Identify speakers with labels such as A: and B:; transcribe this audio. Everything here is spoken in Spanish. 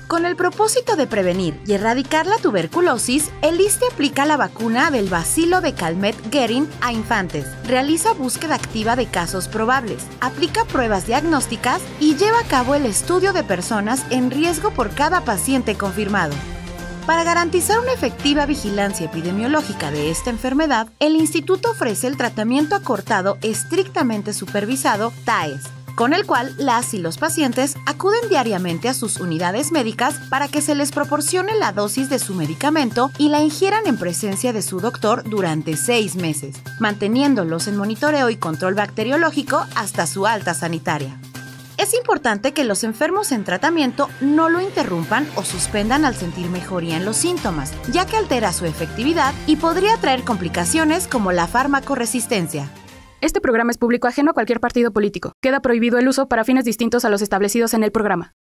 A: Con el propósito de prevenir y erradicar la tuberculosis, el ISSSTE aplica la vacuna del bacilo de Calmette-Guerin a infantes, realiza búsqueda activa de casos probables, aplica pruebas diagnósticas y lleva a cabo el estudio de personas en riesgo por cada paciente confirmado. Para garantizar una efectiva vigilancia epidemiológica de esta enfermedad, el instituto ofrece el tratamiento acortado estrictamente supervisado TAES, con el cual las y los pacientes acuden diariamente a sus unidades médicas para que se les proporcione la dosis de su medicamento y la ingieran en presencia de su doctor durante 6 meses, manteniéndolos en monitoreo y control bacteriológico hasta su alta sanitaria. Es importante que los enfermos en tratamiento no lo interrumpan o suspendan al sentir mejoría en los síntomas, ya que altera su efectividad y podría traer complicaciones como la farmacoresistencia.
B: Este programa es público ajeno a cualquier partido político. Queda prohibido el uso para fines distintos a los establecidos en el programa.